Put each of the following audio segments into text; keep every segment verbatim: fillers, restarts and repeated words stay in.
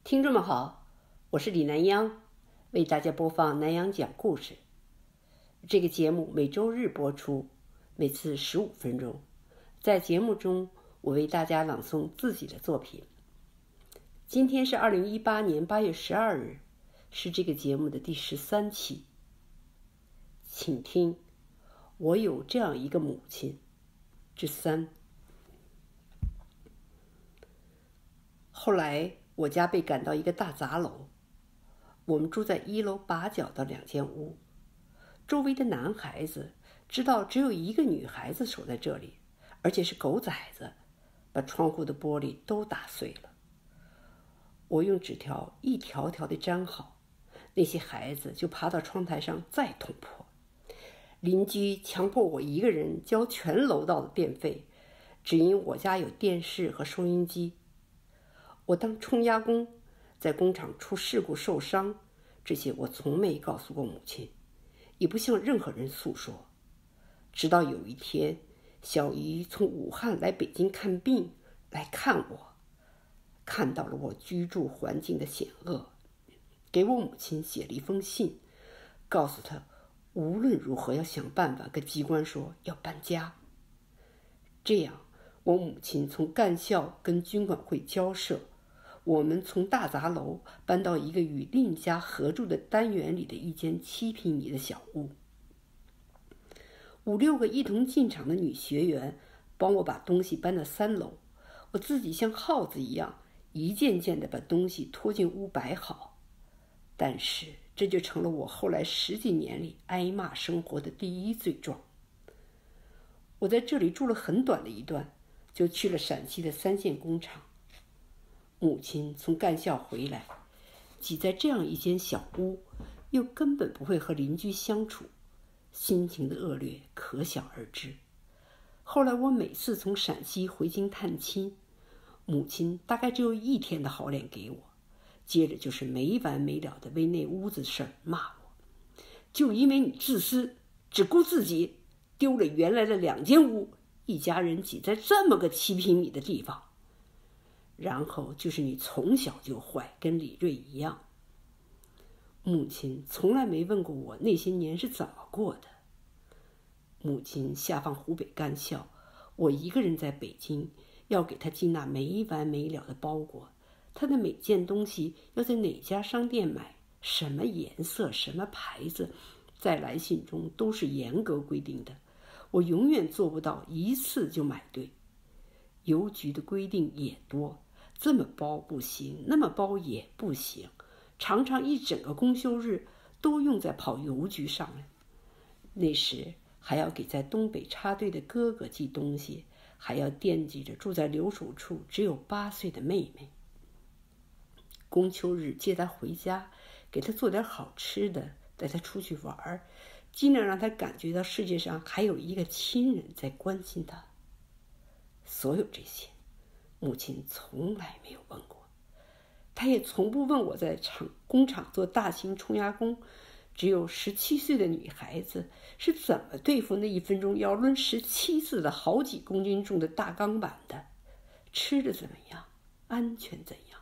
听众们好，我是李南央，为大家播放南央讲故事。这个节目每周日播出，每次十五分钟。在节目中，我为大家朗诵自己的作品。今天是二零一八年八月十二日，是这个节目的第十三期。请听，我有这样一个母亲之三。后来我家被赶到一个大杂楼，我们住在一楼把角的两间屋。周围的男孩子知道只有一个女孩子守在这里，而且是狗崽子，把窗户的玻璃都打碎了。我用纸条一条条地粘好，那些孩子就爬到窗台上再捅破。邻居强迫我一个人交全楼道的电费，只因我家有电视和收音机。我当冲压工，在工厂出事故受伤，这些我从没告诉过母亲，也不向任何人诉说。直到有一天，小姨从武汉来北京看病，来看我，看到了我居住环境的险恶，给我母亲写了一封信，告诉她无论如何要想办法跟机关说要搬家。这样，我母亲从干校跟军管会交涉，我们从大杂楼搬到一个与另一家合住的单元里的一间七平米的小屋。五六个一同进厂的女学员帮我把东西搬到三楼，我自己像耗子一样一件件地把东西拖进屋摆好。但是这就成了我后来十几年里挨骂生活的第一罪状。我在这里住了很短的一段，就去了陕西的三线工厂。母亲从干校回来，挤在这样一间小屋，又根本不会和邻居相处，心情的恶劣可想而知。后来我每次从陕西回京探亲，母亲大概只有一天的好脸给我，接着就是没完没了的为那屋子事儿骂我，就因为你自私，只顾自己，丢了原来的两间屋，一家人挤在这么个七平米的地方。然后就是你从小就坏，跟李瑞一样。母亲从来没问过我那些年是怎么过的。母亲下放湖北干校，我一个人在北京，要给她寄那没完没了的包裹，她的每件东西要在哪家商店买，什么颜色什么牌子，在来信中都是严格规定的，我永远做不到一次就买对。邮局的规定也多，这么包不行，那么包也不行，常常一整个公休日都用在跑邮局上了。那时还要给在东北插队的哥哥寄东西，还要惦记着住在留守处只有八岁的妹妹。公休日接她回家，给她做点好吃的，带她出去玩，尽量让她感觉到世界上还有一个亲人在关心她。所有这些母亲从来没有问过，她也从不问我在厂工厂做大型冲压工，只有十七岁的女孩子是怎么对付那一分钟要抡十七次的好几公斤重的大钢板的，吃的怎么样，安全怎样。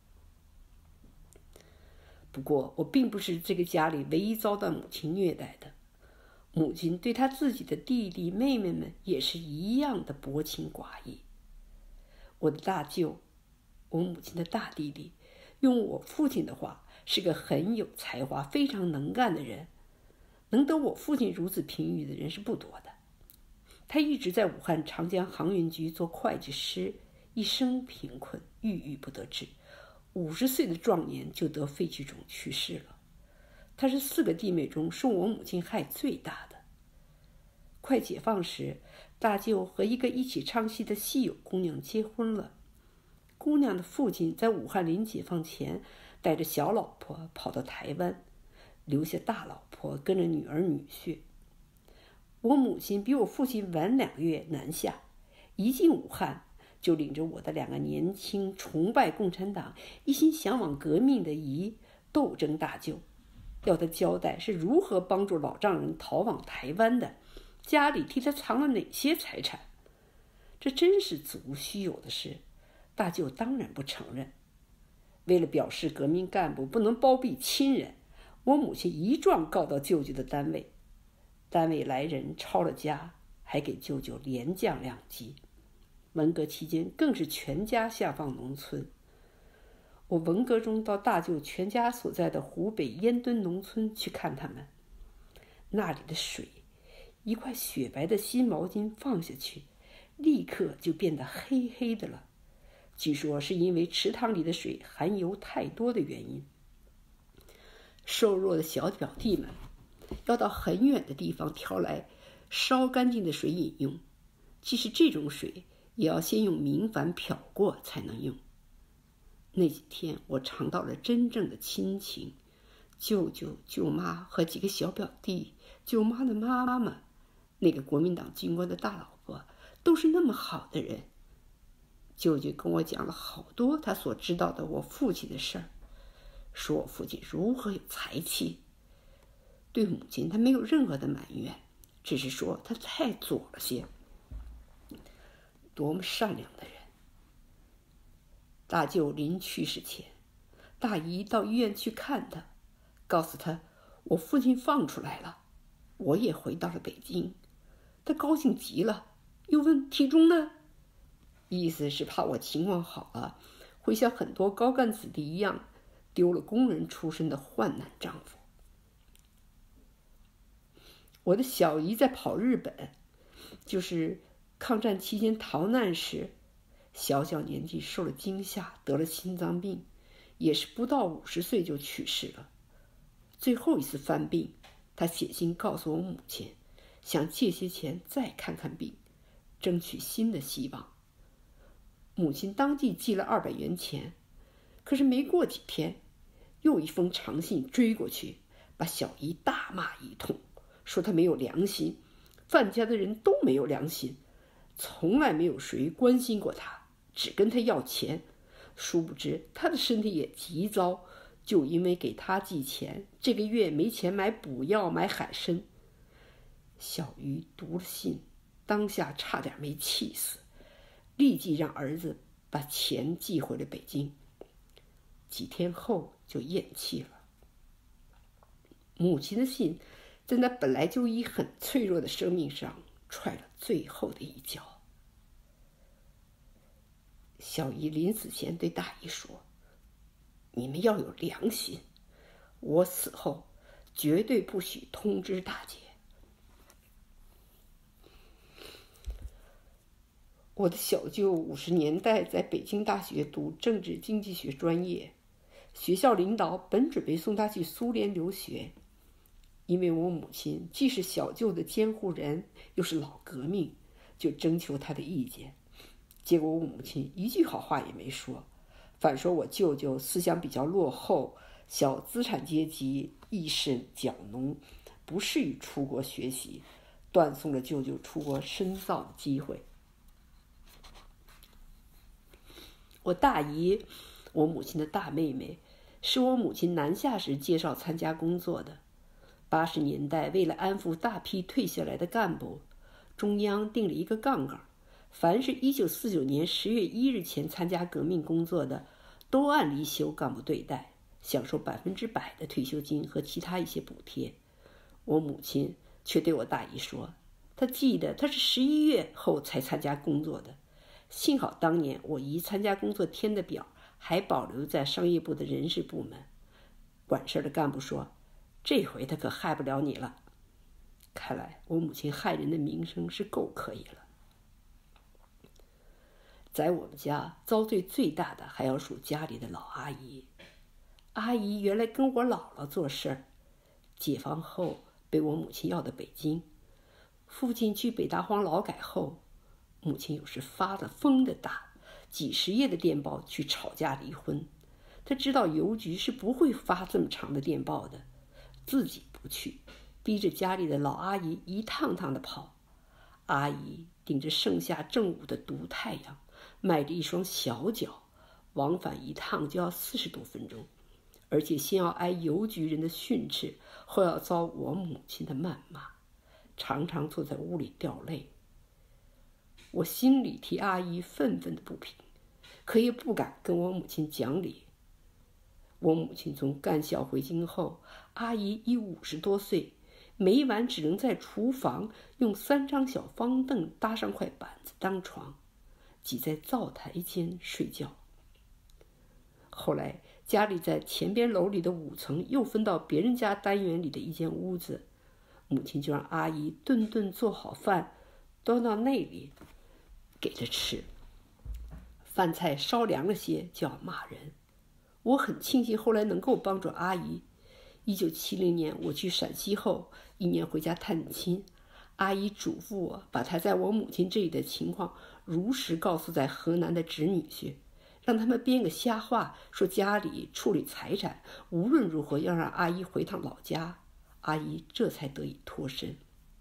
不过我并不是这个家里唯一遭到母亲虐待的，母亲对她自己的弟弟妹妹们也是一样的薄情寡义。我的大舅，我母亲的大弟弟，用我父亲的话，是个很有才华非常能干的人，能得我父亲如此评语的人是不多的。他一直在武汉长江航运局做会计师，一生贫困，郁郁不得志，五十岁的壮年就得肺气肿去世了。他是四个弟妹中受我母亲害最大的。快解放时，大舅和一个一起唱戏的戏友姑娘结婚了。姑娘的父亲在武汉临解放前带着小老婆跑到台湾，留下大老婆跟着女儿女婿。我母亲比我父亲晚两个月南下，一进武汉就领着我的两个年轻崇拜共产党一心向往革命的姨斗争大舅，要他交代是如何帮助老丈人逃往台湾的，家里替他藏了哪些财产。这真是子无虚有的事，大舅当然不承认。 为了表示革命干部不能包庇亲人，我母亲一状告到舅舅的单位，单位来人抄了家，还给舅舅连降两级。文革期间更是全家下放农村。我文革中到大舅全家所在的湖北烟墩农村去看他们，那里的水，一块雪白的新毛巾放下去，立刻就变得黑黑的了。据说是因为池塘里的水含油太多的原因。瘦弱的小表弟们要到很远的地方挑来烧干净的水饮用，即使这种水也要先用明矾漂过才能用。那几天我尝到了真正的亲情，舅舅、舅妈和几个小表弟，舅妈的妈妈，那个国民党军官的大老婆，都是那么好的人。舅舅跟我讲了好多他所知道的我父亲的事儿，说我父亲如何有才气。对母亲他没有任何的埋怨，只是说他太左了些。多么善良的人！大舅临去世前，大姨到医院去看他，告诉他我父亲放出来了，我也回到了北京。他高兴极了，又问体重呢？意思是怕我情况好了，会像很多高干子弟一样，丢了工人出身的患难丈夫。我的小姨在跑日本，就是抗战期间逃难时，小小年纪受了惊吓，得了心脏病，也是不到五十岁就去世了。最后一次犯病，她写信告诉我母亲，想借些钱再看看病，争取新的希望。母亲当即寄了二百元钱，可是没过几天，又一封长信追过去，把小姨大骂一通，说她没有良心，范家的人都没有良心，从来没有谁关心过她，只跟她要钱。殊不知她的身体也极糟，就因为给她寄钱，这个月没钱买补药买海参。小鱼读了信，当下差点没气死，立即让儿子把钱寄回了北京，几天后就咽气了。母亲的信在那本来就已很脆弱的生命上踹了最后的一脚。小姨临死前对大姨说，你们要有良心，我死后绝对不许通知大姐。我的小舅五十年代在北京大学读政治经济学专业，学校领导本准备送他去苏联留学，因为我母亲既是小舅的监护人，又是老革命，就征求他的意见。结果我母亲一句好话也没说，反说我舅舅思想比较落后，小资产阶级意识较浓，不适于出国学习，断送了舅舅出国深造的机会。我大姨，我母亲的大妹妹，是我母亲南下时介绍参加工作的。八十年代为了安抚大批退下来的干部，中央定了一个杠杠，凡是一九四九年十月一日前参加革命工作的，都按离休干部对待，享受百分之百的退休金和其他一些补贴。我母亲却对我大姨说，她记得她是十一月后才参加工作的。幸好当年我姨参加工作填的表还保留在商业部的人事部门。管事的干部说，这回他可害不了你了。看来我母亲害人的名声是够可以了。在我们家遭罪最大的还要数家里的老阿姨。阿姨原来跟我姥姥做事儿，解放后被我母亲要到北京。父亲去北大荒劳改后，母亲有时发了疯的大，几十页的电报去吵架离婚。她知道邮局是不会发这么长的电报的，自己不去，逼着家里的老阿姨一趟趟的跑。阿姨顶着盛夏正午的毒太阳，迈着一双小脚，往返一趟就要四十多分钟，而且先要挨邮局人的训斥，后要遭我母亲的谩骂，常常坐在屋里掉泪。我心里替阿姨愤愤的不平，可也不敢跟我母亲讲理。 我母亲从干校回京后，阿姨已五十多岁，每晚只能在厨房用三张小方凳搭上块板子当床，挤在灶台间睡觉。后来家里在前边楼里的五层又分到别人家单元里的一间屋子，母亲就让阿姨顿顿做好饭端到那里给着吃，饭菜稍凉了些就要骂人。我很庆幸后来能够帮助阿姨。一九七零年我去陕西后，一年回家探亲，阿姨嘱咐我把她在我母亲这里的情况如实告诉在河南的侄女婿，让他们编个瞎话，说家里处理财产，无论如何要让阿姨回趟老家。阿姨这才得以脱身。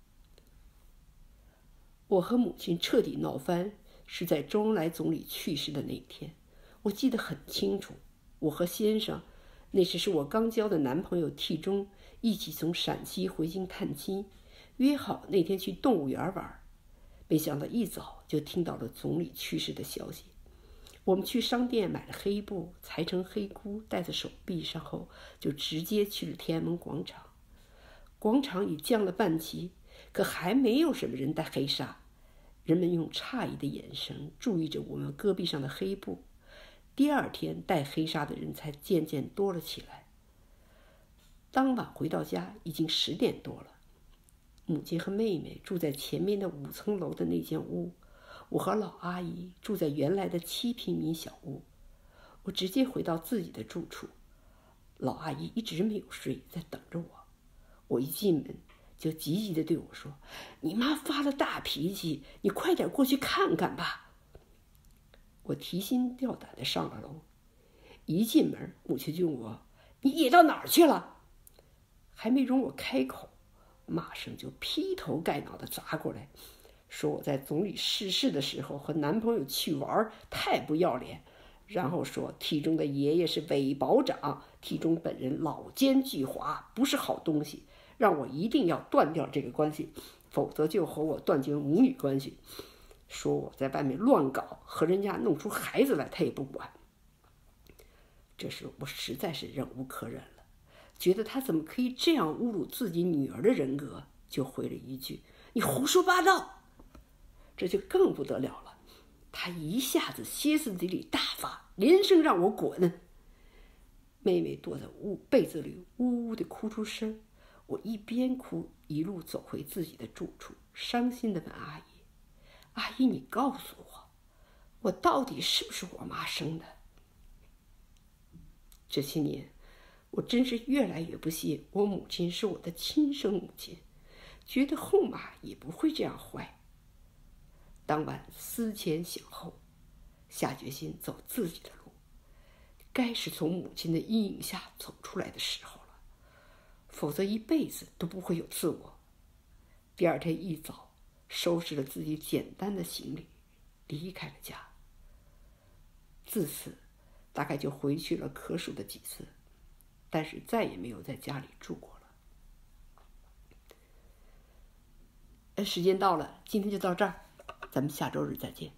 我和母亲彻底闹翻是在周恩来总理去世的那天，我记得很清楚。我和先生，那时是我刚交的男朋友替中，一起从陕西回京探亲，约好那天去动物园玩。没想到一早就听到了总理去世的消息。我们去商店买了黑布，裁成黑箍戴在手臂上后，就直接去了天安门广场。广场已降了半旗，可还没有什么人戴黑纱。人们用诧异的眼神注意着我们胳臂上的黑布。第二天戴黑纱的人才渐渐多了起来。当晚回到家已经十点多了，母亲和妹妹住在前面的五层楼的那间屋，我和老阿姨住在原来的七平米小屋。我直接回到自己的住处，老阿姨一直没有睡，在等着我。我一进门就急急地对我说：“你妈发了大脾气，你快点过去看看吧。”我提心吊胆地上了楼，一进门，母亲就问我：“你也到哪儿去了？”还没容我开口，骂声就劈头盖脑地砸过来，说我在总理逝世的时候和男朋友去玩，太不要脸。然后说替中的爷爷是伪保长，替中本人老奸巨猾，不是好东西，让我一定要断掉这个关系，否则就和我断绝母女关系。说我在外面乱搞，和人家弄出孩子来他也不管。这时我实在是忍无可忍了，觉得他怎么可以这样侮辱自己女儿的人格，就回了一句：“你胡说八道！”这就更不得了了，他一下子歇斯底里大发，连声让我滚。妹妹躲在屋被子里呜呜地哭出声，我一边哭一路走回自己的住处，伤心地问阿姨：“阿姨，你告诉我，我到底是不是我妈生的？”这些年，我真是越来越不信我母亲是我的亲生母亲，觉得后妈也不会这样坏。当晚思前想后，下决心走自己的路，该是从母亲的阴影下走出来的时候了，否则一辈子都不会有自我。第二天一早，收拾了自己简单的行李，离开了家。自此，大概就回去了可数的几次，但是再也没有在家里住过了。时间到了，今天就到这儿，咱们下周日再见。